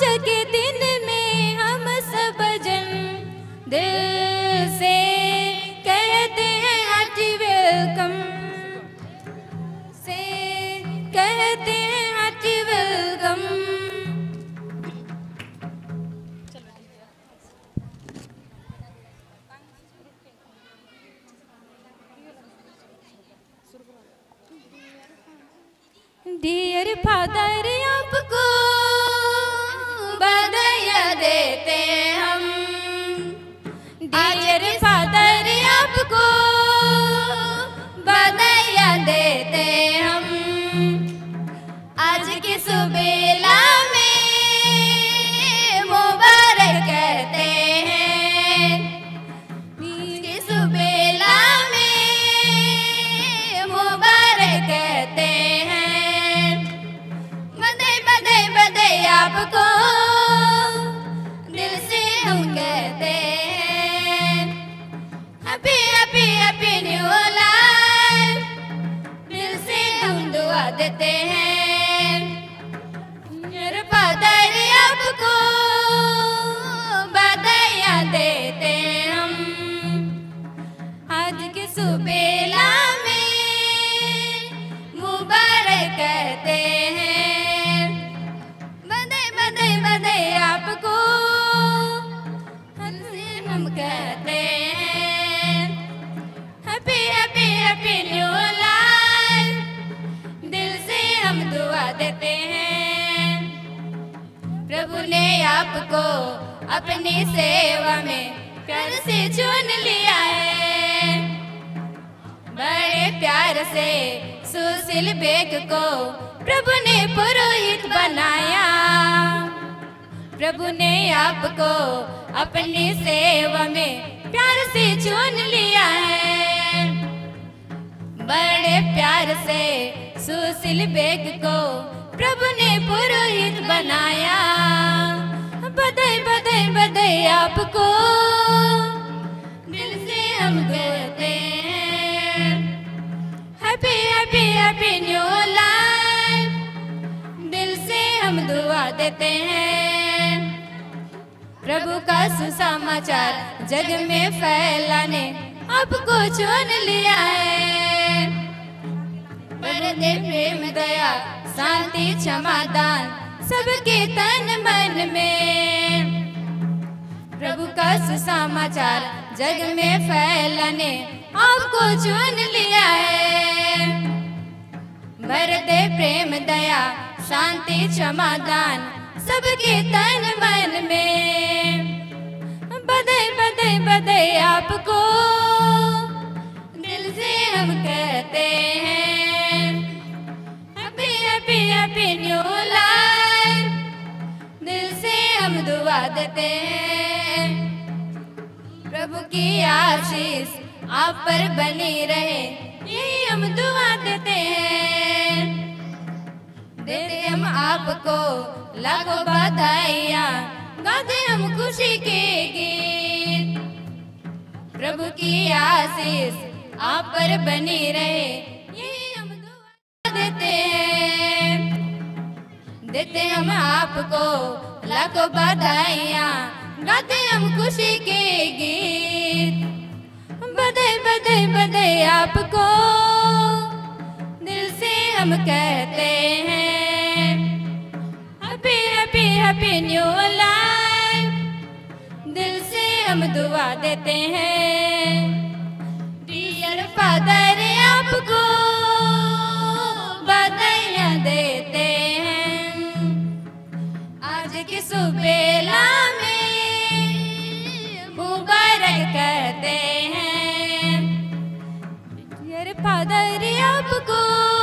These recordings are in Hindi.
आज के दिन में हम सब जन दिल से कहते हैं हार्टी वेलकम, से कहते हैं हार्टी वेलकम। डियर फादर आपको बधाइयाँ देते हम, डियर फादर आपको बधाइयाँ देते हम। आज की सुबेला में मुबारक कहते हैं, की सुबेला में मुबारक कहते हैं। आपको दिल से हम कहते हैं happy happy happy new life, दिल से हम दुआ देते हैं। मेरे फादर आपको बधाइयाँ देते हम, आज की सुबेला में मुबारक कहते हैं। आपको दिल से हम कहते हैं happy happy happy new life, दिल से हम दुआ देते हैं। प्रभु ने आपको अपनी सेवा में प्यार से चुन लिया है, बड़े प्यार से सुशील बेग को प्रभु ने पुरोहित बनाया। प्रभु ने आपको अपनी सेवा में प्यार से चुन लिया है, बड़े प्यार से सुशील बेग को प्रभु ने पुरोहित बनाया। बधाई बधाई बधाई आपको दिल से हम कहते हैं happy happy happy new life, दिल से हम दुआ देते हैं। प्रभु का सुसमाचार जग में फैलाने आपको चुन लिया है, बरदे प्रेम दया शांति क्षमादान सबके तन मन में। प्रभु का सुसमाचार जग में फैलाने आपको चुन लिया है, बरदे प्रेम दया शांति क्षमादान सबके तन मन में। बधाई बधाई बधाई आपको दिल से हम कहते हैं happy happy happy new life, दिल से हम दुआ देते हैं। प्रभु की आशीष आप पर बनी रहे, यही हम दुआ देते हैं। देते हम आपको लाखों बधाइयाँ, गाते हम खुशी के गीत। प्रभु की आशीष आप पर बनी रहे, यही हम दुआ देते हैं। देते हम आपको लाखों बधाइयाँ, गाते हम खुशी के गीत। बधाई बधाई बधाई आपको दिल से हम कहते हैं happy happy happy new life, दिल से हम दुआ देते हैं। डियर फादर आपको बधाइयाँ देते हैं, आज की सुबेला में मुबारक कहते हैं। डियर फादर आपको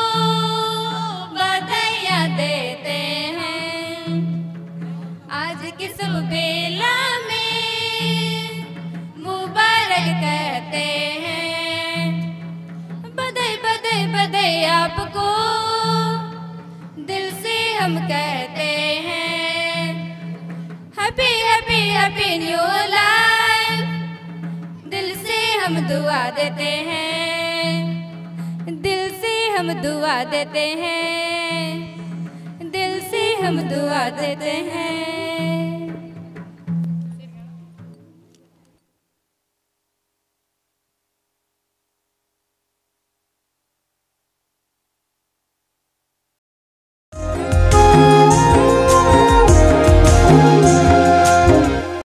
बधाइयाँ देते हैं, आज की सुबेला में मुबारक कहते हैं। बधाई बधाई बधाई आपको दिल से हम कहते हैं happy happy happy new life, दिल से हम दुआ देते हैं। दिल से हम दुआ देते हैं, दिल से हम दुआ देते हैं।